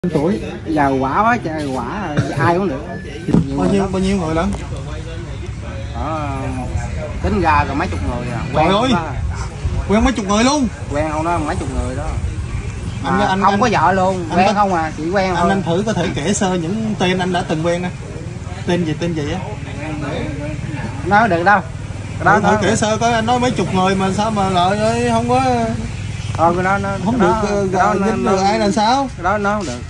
Tuổi giàu quả quá trời, quả ai cũng được. Bao nhiêu người lận? Tính ra còn mấy chục người à. Trời ơi, quen mấy chục người luôn. Quen không đó, mấy chục người đó. Anh không có vợ luôn, quen không à, chỉ quen thôi. Anh thử có thể kể sơ những tên anh đã từng quen á. Tên gì á? Nói được đâu. Đó thử kể sơ coi, anh nói mấy chục người mà sao mà lợi ơi không có. Cái đó không được dính được ai là sao? Cái đó nó không được.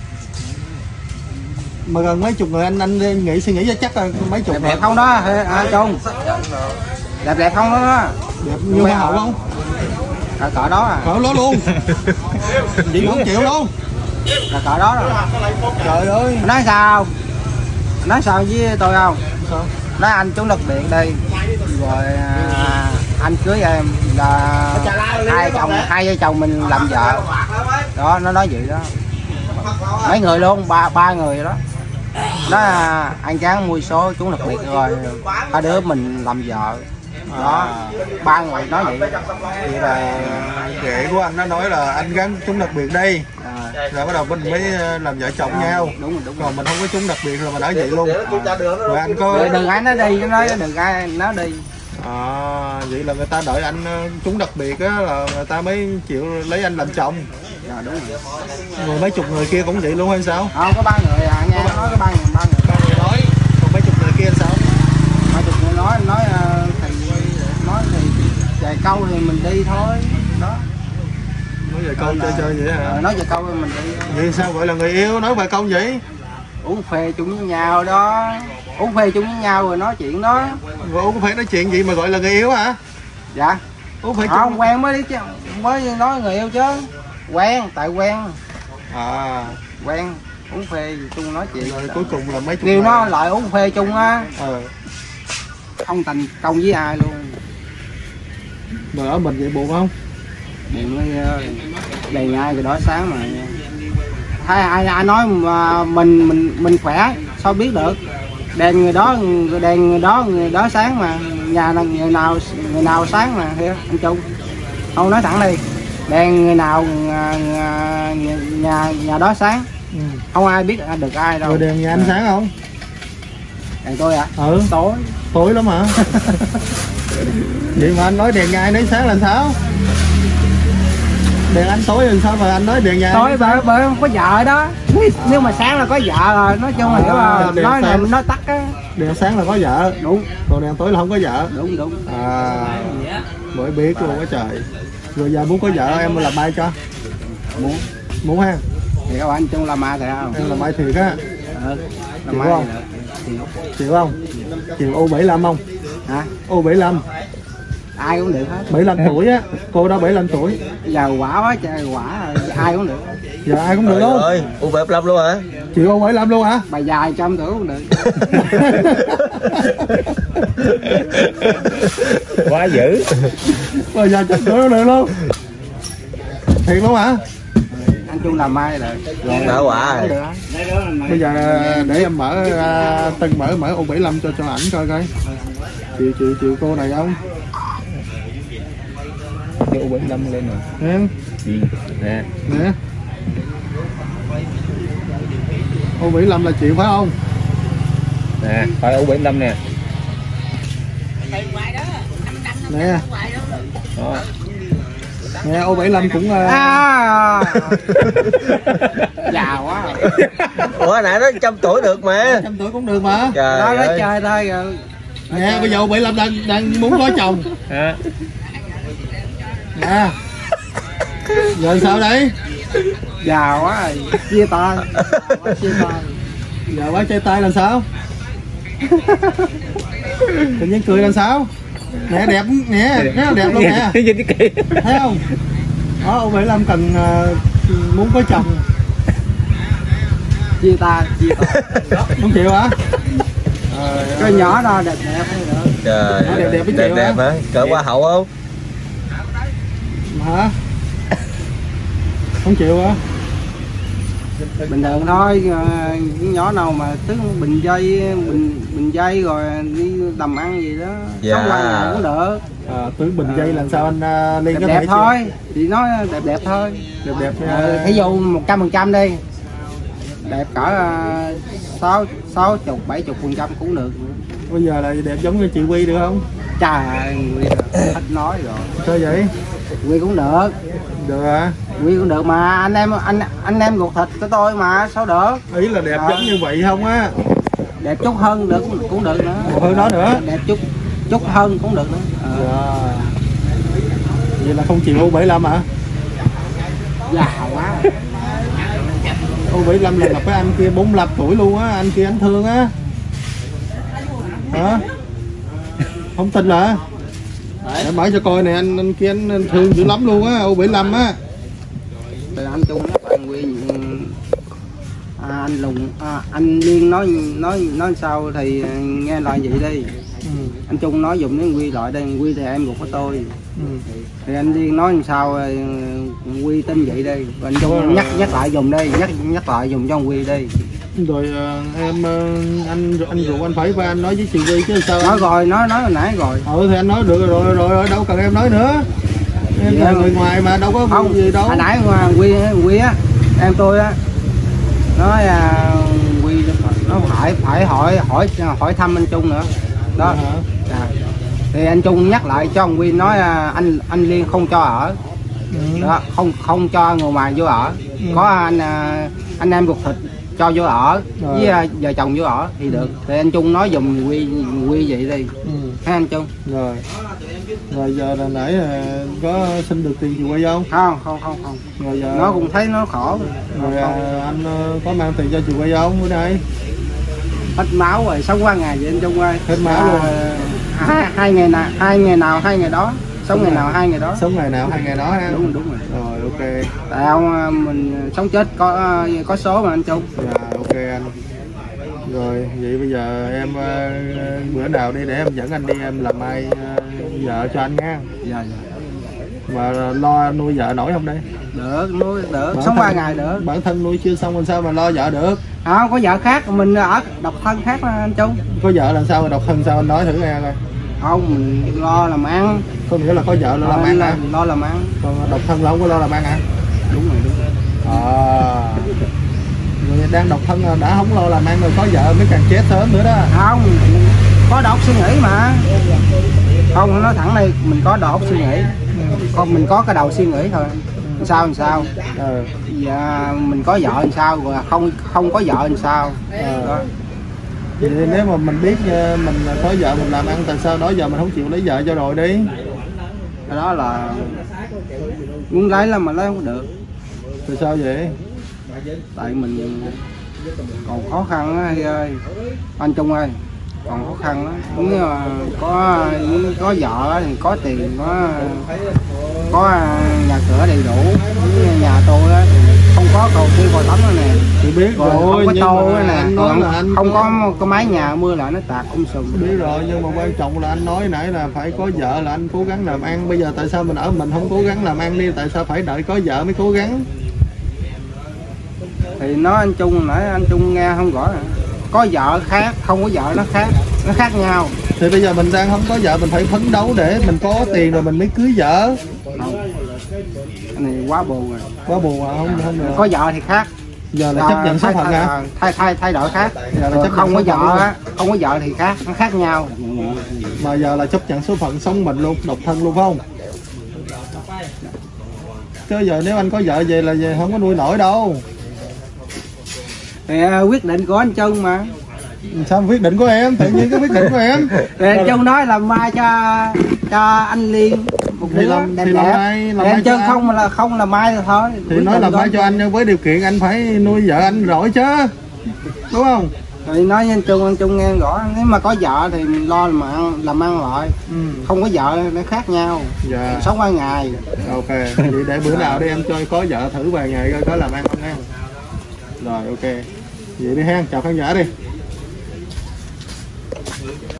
Mà gần mấy chục người anh suy nghĩ chắc là mấy chục. Đẹp không đó Trung? Đẹp không đó? Đẹp như hoa hậu không? Cỡ đó à? Cỡ đó luôn. Chị không chịu luôn. Là cỡ đó rồi. Trời ơi. Nói sao? Nói sao với tôi không? Sao? Nói anh trúng đặc biệt đi. Rồi anh cưới em là hai vợ chồng mình làm vợ. Đó, nó nói vậy đó. Mấy người luôn, ba người đó. Nó anh Tráng mua số trúng đặc biệt rồi, hai đứa mình làm vợ. Đó, ba người nói vậy. Vậy là ghệ của anh nó nói là anh gắn trúng đặc biệt đây. Rồi bắt đầu mình mới làm vợ chồng nhau. Đúng rồi mình không có trúng đặc biệt rồi mà nói vậy luôn. Rồi anh có đừng ai nó đi, nó nói đừng ai nó đi. Vậy là người ta đợi anh trúng đặc biệt á là người ta mới chịu lấy anh làm chồng. Đúng rồi. Rồi mấy chục người kia cũng vậy luôn hay sao? Không, có ba người à, nghe nói có ba người nói. Còn mấy chục người kia sao? Mấy chục người nói thì vài câu thì mình đi thôi. Đó. Nói vài câu chơi vậy hả? Nói vài câu thì mình đi. Vậy sao gọi là người yêu, nói vài câu vậy? Uống phê chung với nhau đó. Uống phê chung với nhau rồi nói chuyện đó. Rồi uống phê nói chuyện gì mà gọi là người yêu hả? Dạ. Uống phê không quen mới đi chứ, mới nói người yêu chứ. Quen, tại quen. Quen, uống phê chung nói chuyện. Rồi cuối cùng là mấy chục kêu nó lại uống phê chung á. Không thành công với ai luôn. Rồi ở mình vậy buồn không? Buồn đầy ngay rồi đó sáng mà. Thấy ai nói mà mình khỏe sao biết được. Đèn người đó sáng mà. Nhà người nào sáng mà hiểu anh Trung. Không nói thẳng đi. Đèn người nào nhà đó sáng. Không ai biết được ai đâu. Rồi đèn nhà anh sáng không? Đèn tôi à? Tối lắm hả? Vậy mà anh nói đèn nhà ai nấy sáng là sao? Đèn anh tối làm sao mà anh nói đèn nhà tối bởi không có vợ đó. Nếu mà sáng là có vợ rồi, nói chung là hiểu không? Nói này nói tắt á. Đèn sáng là có vợ. Đúng. Còn đèn tối là không có vợ. Đúng. Mới biết luôn á trời. Rồi giờ muốn có vợ em làm mai cho. Muốn ha. Thì các bạn chung làm mai thì không? Em làm mai thiệt á. Làm mai không? Chịu không? Chịu U75 không? Hả? U75. Ai cũng được hết. 75 tuổi á, cô đó 75 tuổi. Giàu quả quá trời, quả ai cũng được. Giờ ai cũng được luôn. Ơi, U75 luôn hả? Chịu U75 luôn hả? Bà dài 100 tuổi cũng được. Quá dữ. Bà dài 100 tuổi cũng được luôn. Thiệt luôn hả? Anh chung làm mai là Đã quả rồi. Bây giờ để em mở mở U75 cho ảnh coi coi. Chịu cô này không? Cái U75 lên rồi. Em. Nè. U75 là chịu phải không? Nè, phải U75 nè. Nè. Đó. Nè U75 cũng già quá. Ủa nãy nó 100 tuổi được mà. 100 tuổi cũng được mà. Trời Đó nó ơi. chơi thôi rồi. Nè bây giờ U75 đang muốn có chồng. Hả? Nè. Giờ sao đây? Già quá rồi, chia tay. Giờ quá chơi tay làm sao? Tự nhiên cười làm sao? Nè đẹp nè, rất là đẹp luôn nè. Thấy không? Đó U75 cần muốn có chồng. Chia tay. Không chịu hả? Cái nhỏ đó đẹp hay được. Trời ơi, đẹp hả? Cỡ hoa hậu không? Hả? Không chịu hả? Bình thường thôi, nhỏ nào mà tức bình dây rồi đi làm ăn gì đó. Dạ. Sống cũng được. Tưởng bình dây làm sao anh Liên có đẹp thể thôi, chị nói đẹp thôi. Đẹp Thí dụ 100% đi. đẹp cỡ 60-70% cũng được. Bây giờ là đẹp giống như chị Quy được không? Trời ơi, Quy hết nói rồi. Sao vậy? Quy cũng được. Được à? Quy cũng được mà anh em ruột thịt của tôi mà sao được? Ý là đẹp giống như vậy không á? Đẹp chút hơn được cũng được nữa. Hơn đó nữa. Đẹp chút hơn cũng được nữa. Rồi. Vậy là không chịu U75 hả? Già quá. U75 là cái anh kia 45 tuổi luôn á, anh kia anh thương á. Hả? Không tin hả? Để mở cho coi nè, anh kia anh thương dữ lắm luôn á, U75 á. Từ anh Trung nó bạn Quy anh Lùng anh Liên nói sao thì nghe lời vậy đi. Anh Trung nói dùng đến Quy loại đây, Quy thì em ruột của tôi. Thì anh Liên nói làm sao Quy tin vậy đi. Rồi anh Trung nhắc lại dùng đi, nhắc lại dùng cho Quy đi. Rồi em anh ruột anh phải anh nói với chị Quy chứ sao? Nói rồi, nói hồi nãy rồi. Thì anh nói được rồi, đâu cần em nói nữa. Em là người ngoài mà đâu có không gì đâu. Hồi nãy Quy á, em tôi á nói Quy nó phải hỏi thăm anh Trung nữa đó. Thì anh Trung nhắc lại cho ông Quy nói anh Liên không cho ở đó, không cho người ngoài vô ở. Có anh em ruột thịt cho vô ở với vợ chồng vô ở thì được. Thì anh Trung nói dùm Quy vậy đi. Thấy anh Trung. Rồi giờ là nãy có xin được tiền chị Quy không? Không. Rồi giờ nó cũng thấy nó khổ. Rồi anh có mang tiền cho chị Quy không bữa nay? Hết máu rồi, sống qua ngày vậy anh Trung ơi. Hết máu luôn. Hai ngày nào hai ngày đó. Sống ngày nào hai ngày đó. Sống ngày nào hai ngày đó ha. Đúng rồi. Rồi ok. Tại ông mình sống chết có số mà anh Trung. Dạ ok anh. Rồi vậy bây giờ em bữa nào đi để em dẫn anh đi em làm mai vợ cho anh nha. Dạ. Mà lo nuôi vợ nổi không đây? Được, nuôi được, sống 3 ngày được. Bản thân nuôi chưa xong làm sao mà lo vợ được? Không, có vợ khác, mình ở độc thân khác anh Trung. Có vợ làm sao mà độc thân sao anh nói thử nghe coi. Không, mình lo làm ăn. Có nghĩa là có vợ lo làm ăn hả? Lo làm ăn. Còn độc thân là không có lo làm ăn hả? Đúng rồi. Người đang độc thân đã không lo làm ăn rồi có vợ mới càng chết sớm nữa đó. Không, có đầu óc suy nghĩ mà. Không, nói thẳng đây, mình có đầu óc suy nghĩ. Còn mình có cái đầu suy nghĩ thôi. Làm sao? Dạ, mình có vợ làm sao, rồi không có vợ làm sao. Đó. Vậy nếu mà mình biết mình có vợ mình làm ăn, tại sao đó giờ mình không chịu lấy vợ cho rồi đi? Cái đó là muốn lấy là mà lấy không được. Tại sao vậy? Tại mình còn khó khăn á ơi, anh Trung ơi, còn khó khăn lắm. Nếu mà có vợ thì có tiền, có nhà cửa đầy đủ. Như nhà tôi á không có cầu tiêu cầu tắm nữa nè. Tôi biết rồi, rồi, không có tô nè, anh nói là anh không có mái nhà mưa là nó tạt sùm. Biết rồi, nhưng mà quan trọng là anh nói nãy là phải có vợ là anh cố gắng làm ăn. Bây giờ tại sao mình ở mình không cố gắng làm ăn đi? Tại sao phải đợi có vợ mới cố gắng? Thì nói anh Trung nãy anh Trung nghe không rõ hả? Có vợ khác, không có vợ nó khác nhau. Thì bây giờ mình đang không có vợ, mình phải phấn đấu để mình có tiền rồi mình mới cưới vợ. Không. Cái này quá buồn rồi. Quá buồn à? Không được. Có vợ thì khác. Giờ là chấp nhận số phận hả? Thay đổi khác. Giờ là chấp không có vợ á, không có vợ thì khác, nó khác nhau. Mà giờ là chấp nhận số phận sống mình luôn, độc thân luôn phải không? Chứ giờ nếu anh có vợ về là về không có nuôi nổi đâu. Thì quyết định của anh Trung mà. Sao quyết định của em? Tự nhiên cái quyết định của em. Thì anh Trung nói làm mai cho anh Liên một đứa đẹp đẹp. Anh Trung không là mai thôi. Thì nói là mai cho anh nhưng với điều kiện anh phải nuôi vợ anh rồi chứ, đúng không? Thì nói với anh Trung nghe rõ, nếu mà có vợ thì mình lo làm ăn lại. Không có vợ nó khác nhau. Dạ. Sống qua ngày. Ok, vậy để bữa nào đi em cho có vợ thử vài ngày coi có làm ăn không nha. Rồi ok. Vậy đi ha, chào khán giả đi.